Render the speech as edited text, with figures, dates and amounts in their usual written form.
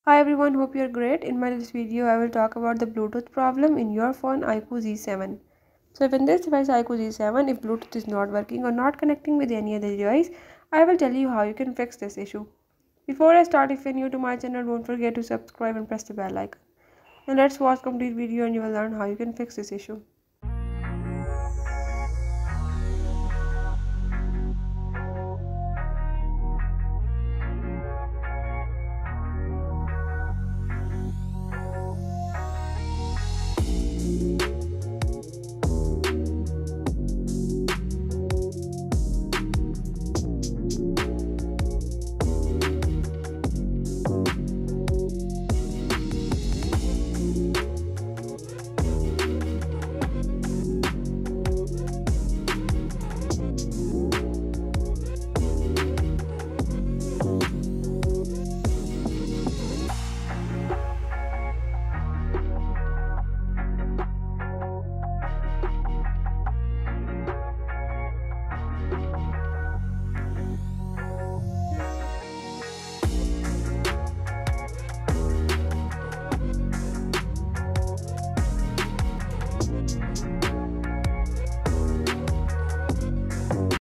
Hi everyone, hope you're great. In this video, I will talk about the Bluetooth problem in your phone IQOO Z7. So if in this device IQOO Z7, if Bluetooth is not working or not connecting with any other device, I will tell you how you can fix this issue. Before I start, if you're new to my channel, don't forget to subscribe and press the bell icon. And let's watch complete video and you will learn how you can fix this issue.